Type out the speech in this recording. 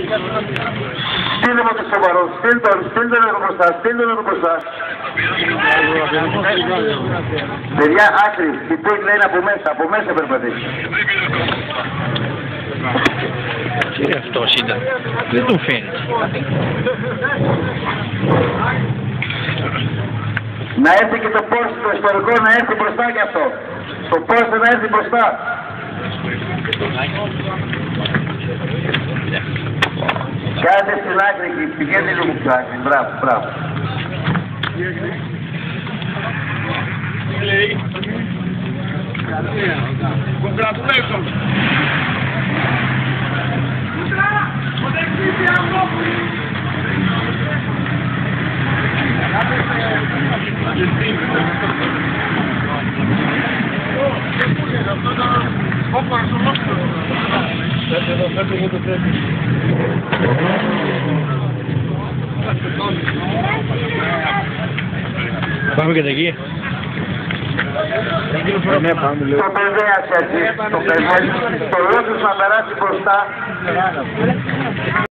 Στείλτε μου το σοβαρό, στείλτε λίγο μπροστά, στείλτε λίγο μπροστά. Παιδιά, άκρη, η πόλη λέει από μέσα περπατήσει. Τι αυτός ήταν, δεν του φαίνεται. Να έρθει και το πόρσι, το ιστορικό να έρθει μπροστά κι αυτό. Το πόρσι να έρθει μπροστά. Κάντε στην άκρη και πηγαίνετε λίγο πιο άκρη. Μπράβο, μπράβο. Congratulations. Πάμε και εκεί. Το παιδί έτσι, το παιδί, το λόγος να περάσει μπροστά.